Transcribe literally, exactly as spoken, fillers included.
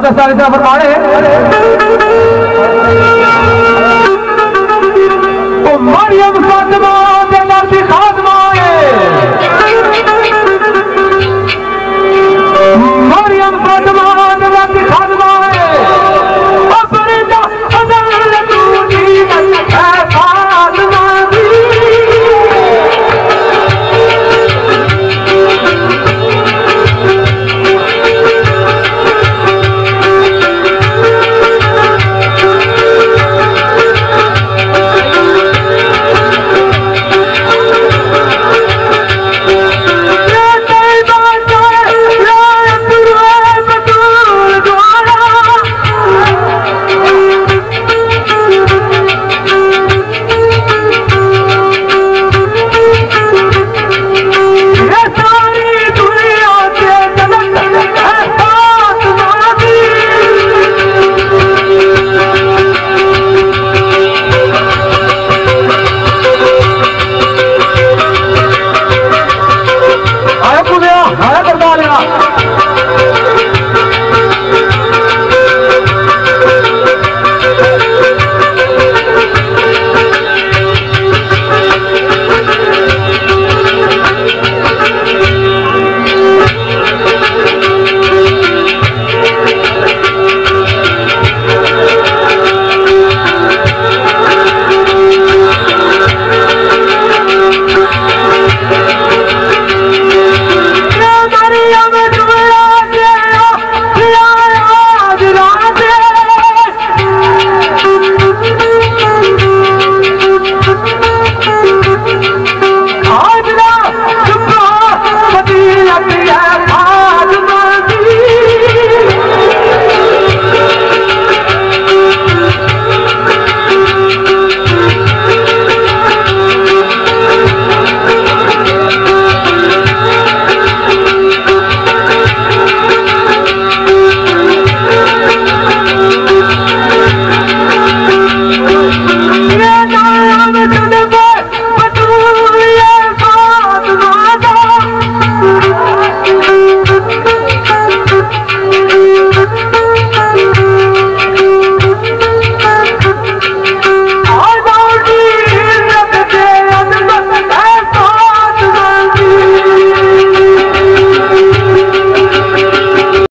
दस साल से फरमाने ओ मरियम फातिमा दे दर दी खादमा है मरियम फातिमा दे दर दी खादमा है अपने दा अदल तू दी है फातिमा दी Maria